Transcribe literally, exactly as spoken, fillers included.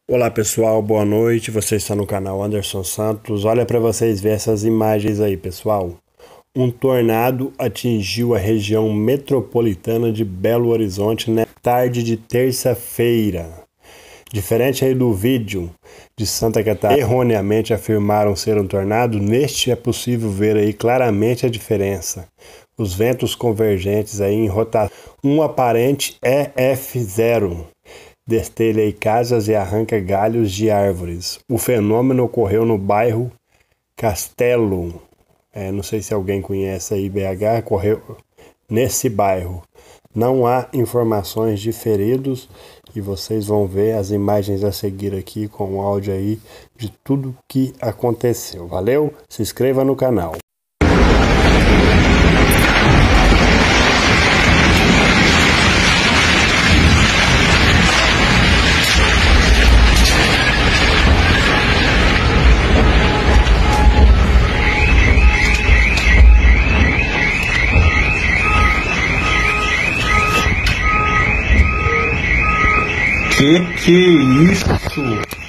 Olá pessoal, boa noite, você está no canal Anderson Santos. Olha para vocês verem essas imagens aí, pessoal. Um tornado atingiu a região metropolitana de Belo Horizonte na tarde de terça-feira. Diferente aí do vídeo de Santa Catarina, erroneamente afirmaram ser um tornado, neste é possível ver aí claramente a diferença. Os ventos convergentes aí em rotação, um aparente E F zero. Destelha aí casas e arranca galhos de árvores. O fenômeno ocorreu no bairro Castelo. É, não sei se alguém conhece aí B H, ocorreu nesse bairro. Não há informações de feridos e vocês vão ver as imagens a seguir aqui com o áudio aí de tudo que aconteceu. Valeu? Se inscreva no canal. Que que é isso?